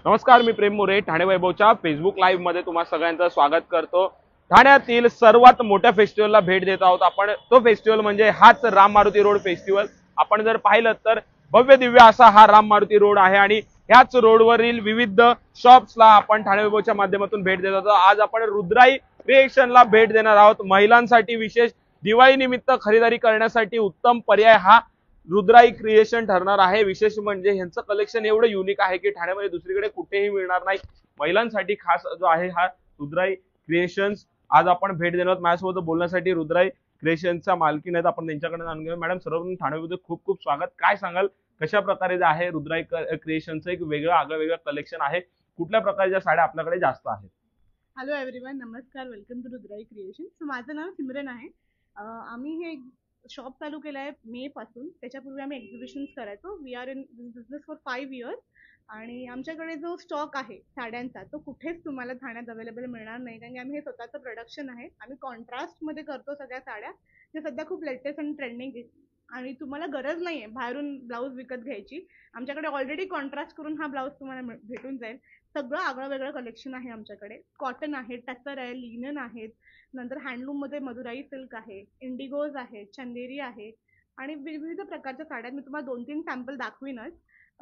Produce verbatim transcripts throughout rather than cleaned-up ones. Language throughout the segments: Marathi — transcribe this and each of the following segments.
नमस्कार, मी प्रेम मोरे ठाणे वैभवच्या फेसबुक लाईव्ह मध्ये तुम्हा सगळ्यांचं स्वागत करतो। ठाण्यातील सर्वात मोठ्या फेस्टिवलला भेट देत आहोत आपण। तो फेस्टिवल म्हणजे हाच राम मारुती रोड फेस्टिवल। आपण जर पाहिलं तर भव्य दिव्य असा हा राम मारुती रोड आहे आणि ह्याच रोडवरील विविध शॉप्सला आपण ठाणे वैभवच्या माध्यमातून भेट देत आहोत। आज आपण रुद्राई क्रिएशनला भेट देणार आहोत। महिलांसाठी विशेष दिवाळी निमित्त खरेदी करण्यासाठी उत्तम पर्याय हा रुद्राई क्रिएशन ठरणार आहे। विशेष म्हणजे यांचं कलेक्शन एवढं युनिक आहे की ठाण्यामध्ये दुसरीकडे कुठेही मिळणार नाही। महिलांसाठी खास जो आहे हा रुद्राई क्रिएशन्स। आज आपण भेट देणार आहोत। माझ्यासोबत बोलण्यासाठी रुद्राई क्रिएशनच्या मालकीण आहेत, आपण त्यांच्याकडे जाणून घेऊ। मॅडम, सर्वप्रथम ठाण्यामध्ये खूप खूप स्वागत। काय सांगाल, कशा प्रकारे जे आहे रुद्राई क्रिएशनचं एक वेगळं आगळं वेगळं कलेक्शन आहे, कुठल्या प्रकारच्या साड्या आपल्याकडे जास्त आहेत? हॅलो एव्हरीवन, नमस्कार, welcome to Rudrai creation. So माझं नाव सिमरन आहे। आम्ही हे शॉप चालू केलं आहे मे पासून। त्याच्यापूर्वी आम्ही एक्झिबिशन्स करायचो। We are in business for five years आणि आमच्याकडे जो स्टॉक आहे साड्यांचा तो कुठेच तुम्हाला ठाण्यात अवेलेबल मिळणार नाही, कारण की आम्ही हे स्वतःचं प्रोडक्शन आहे। आम्ही कॉन्ट्रास्टमध्ये करतो सगळ्या साड्या, जे सध्या खूप लेटेस्ट आणि ट्रेंडिंग आहे आणि तुम्हाला गरज नाही आहे बाहेरून ब्लाऊज विकत घ्यायची। आमच्याकडे ऑलरेडी कॉन्ट्रास्ट करून हा ब्लाऊज तुम्हाला भेटून जाईल। सगळं आगळं वेगळं कलेक्शन आहे आमच्याकडे। कॉटन आहे, टसर आहे, लिनन आहेत, नंतर हँडलूम मध्ये मधुराई सिल्क आहे, इंडिगोज आहे, चंदेरी आहे आणि विविध प्रकारच्या साड्या। मी तुम्हाला दोन तीन सॅम्पल दाखवीनच।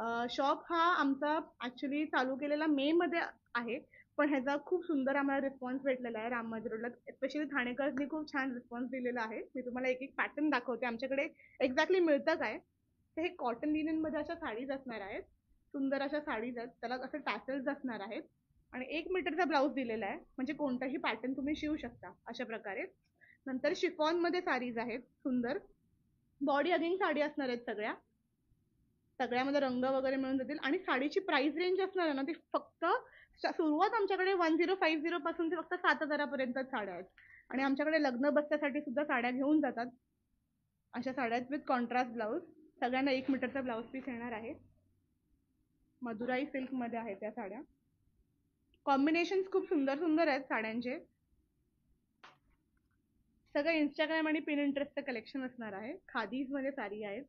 शॉप हा आमचा ऍक्च्युली चालू केलेला मे मध्ये आहे, पण ह्याचा खूप सुंदर आम्हाला रिस्पॉन्स भेटलेला आहे। राम मंदिर रोडला स्पेशली ठाणेकरांनी खूप छान रिस्पॉन्स दिलेला आहे। मी तुम्हाला एक एक पॅटर्न दाखवते आमच्याकडे एक्झॅक्टली मिळतं काय। तर हे कॉटन लिनन मध्ये अशा साडीज असणार आहेत, सुंदर अशा साडीज आहेत, त्याला असे टॅसल्स असणार आहेत आणि एक मीटरचा ब्लाऊज दिलेला आहे, म्हणजे कोणताही पॅटर्न तुम्ही शिवू शकता अशा प्रकारे। नंतर शिफॉन मध्ये साडीज आहेत सुंदर, बॉडी अगेन साडी असणार आहेत सगळ्या, सगळ्यामध्ये रंग वगैरे मिळून जातील आणि साडीची प्राइस रेंज असणार आहे ना ती फक्त सुरुवात आमच्याकडे वन झिरो फाईव्ह झिरो पासून ते फक्त सात हजारापर्यंत साड्या आहेत आणि आमच्याकडे लग्न बसण्यासाठी सुद्धा साड्या घेऊन जातात अशा साड्या आहेत विथ कॉन्ट्रास्ट ब्लाऊज। सगळ्यांना एक मीटरचा ब्लाऊज पीस येणार आहे। मधुराई सिल्क मध्ये आहेत त्या साड्या। कॉम्बिनेशन खूप सुंदर सुंदर आहेत साड्यांचे। सगळं इंस्टाग्राम आणि पिनिंटरेस्टचं कलेक्शन असणार आहे। खादीज मध्ये साडी आहेत।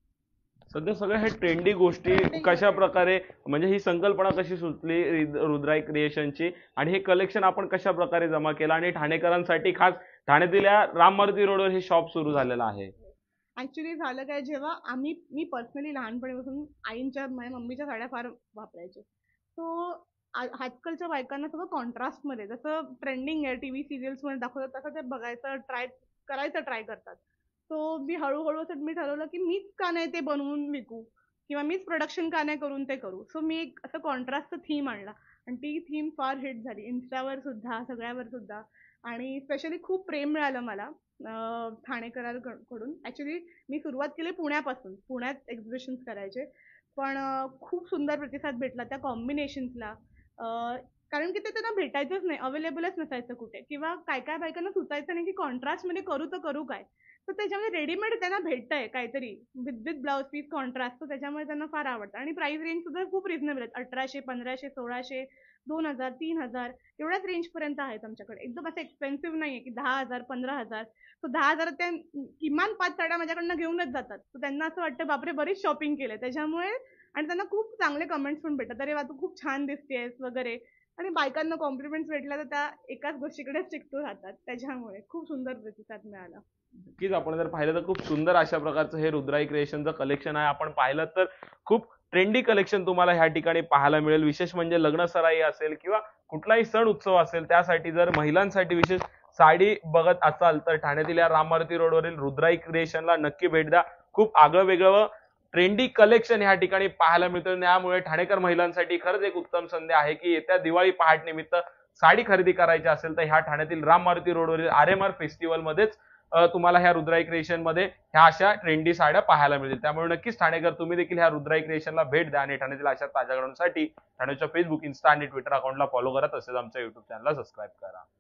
सध्या सगळ्या हे ट्रेंडी गोष्टी कशा प्रकारे, म्हणजे ही संकल्पना कशी सुचली रुद्राई क्रिएशनची आणि हे कलेक्शन आपण कशा प्रकारे जमा केलं आणि ठाणेकरांसाठी खास ठाण्यातील राम मारुती रोडवर हे शॉप सुरू झालेलं आहे? ऍक्च्युली झालं काय, जेव्हा आम्ही मी पर्सनली लहानपणीपासून आईंच्या माझ्या मम्मीच्या साड्या फार वापरायचे। सो आजकालच्या बायकांना सगळं कॉन्ट्रास्ट मध्ये जसं ट्रेंडिंग आहे टीव्ही सिरियल्स मध्ये दाखवतात तसं ते बघायचं ट्राय करायचं ट्राय करतात। सो मी हळूहळू असं मी ठरवलं की मीच का नाही ते बनवून विकू किंवा मीच प्रोडक्शन का नाही करून ते करू। सो मी एक असं कॉन्ट्रास्टचं थीम आणला आणि ती थीम फार हिट झाली, इन्स्टावर सुद्धा सगळ्यावर सुद्धा, आणि स्पेशली खूप प्रेम मिळालं मला ठाणेकरांकडून। ऍक्च्युली मी सुरुवात केली पुण्यापासून, पुण्यात एक्झिबिशन्स करायचे, पण खूप सुंदर प्रतिसाद भेटला त्या कॉम्बिनेशन्सला, कारण की ते त्यांना भेटायचंच नाही, अवेलेबलच नसायचं कुठे, किंवा काय काय बायकांना सुचायचं नाही की कॉन्ट्रास्ट मध्ये करू तर करू काय। तर त्याच्यामध्ये रेडीमेड त्यांना भेटतंय काहीतरी with with blouse piece contrast, तर त्याच्यामुळे त्यांना फार आवडतं आणि प्राइस रेंज सुद्धा खूप रिझनेबल आहेत। अठराशे, पंधराशे, सोळाशे, दोन हजार, तीन हजार एवढ्याच रेंज पर्यंत आहेत आमच्याकडे। एकदम असं एक्सपेन्सिव्ह नाहीये की दहा हजार, पंधरा हजार। तो दहा हजार त्या किमान पाच साड्या माझ्याकडनं घेऊनच जातात, तर त्यांना असं वाटतं बापरे बरीच शॉपिंग केले त्याच्यामुळे, आणि त्यांना खूप चांगले कमेंट्स पण भेटतात, अरे वा तू खूप छान दिसतेस वगैरे, आणि बायकांना कॉम्प्लिमेंट्स भेटल्या तर त्या एकाच गोष्टीकडे टिकतो राहतात, त्याच्यामुळे खूप सुंदर प्रतिसाद मिळाला। नक्कीच आपण जर पाहिलं तर खूप सुंदर अशा प्रकारचं हे रुद्राई क्रिएशनचं कलेक्शन आहे। आपण पाहिलं तर खूप ट्रेंडी कलेक्शन तुम्हाला ह्या ठिकाणी पाहायला मिळेल। विशेष म्हणजे लग्न सराई असेल किंवा कुठलाही सण उत्सव असेल, त्यासाठी जर महिलांसाठी विशेष साडी बघत असाल तर ठाण्यातील या राम मारुती रोडवरील रुद्राई क्रिएशनला नक्की भेट द्या। खूप आगळं वेगळं ट्रेंडी कलेक्शन ह्या ठिकाणी पाहायला मिळतं। त्यामुळे ठाणेकर महिलांसाठी खरंच एक उत्तम संधी आहे की येत्या दिवाळी पहाट निमित्त साडी खरेदी करायची असेल तर ह्या ठाण्यातील राम मारुती रोडवरील आर एम आर फेस्टिवल मध्येच तुम्हाला ह्या रुद्राई क्रिएशन मध्ये ह्या अशा ट्रेंडी साड्या पाहायला मिळतील। त्यामुळे नक्कीच ठाणेकर तुम्ही देखील ह्या रुद्राई क्रिएशनला भेट द्या आणि ठाण्यातील अशा ताज्या घडामोडींसाठी ठाण्याच्या फेसबुक, इन्स्टा आणि ट्विटर अकाउंटला फॉलो करा, तसेच आमच्या युट्यूब चॅनलला सबस्क्राईब करा।